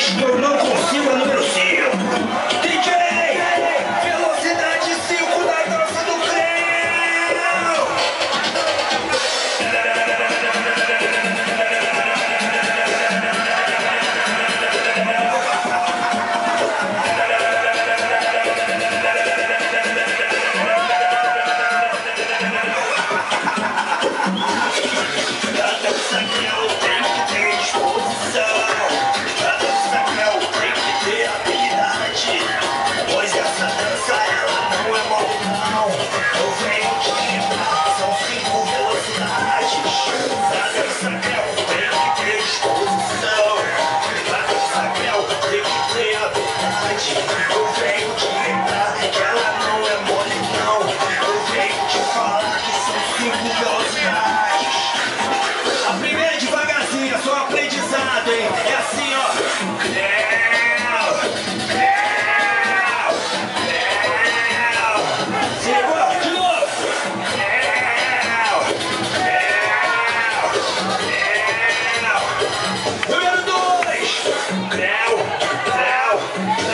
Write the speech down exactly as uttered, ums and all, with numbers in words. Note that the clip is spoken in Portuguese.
Eu não consigo a número cinco. D J, velocidade cinco da dança do Creu. A dança Creu tem que ter disposição. A dança Creu tem que ter habilidade. Pois essa dança ela não é mole não. Eu venho te lembrar, são cinco velocidades. A dança Creu tem que ter disposição. A dança Creu tem que ter habilidade. Eu venho te lembrar que ela não é mole não. Eu venho te falar que são cinco velocidades. A primeira é devagarzinho, é só um aprendizado, hein? É assim, ó. Creu, creu, creu. Chegou, de novo. Creu, creu, creu. Número dois. Creu, creu,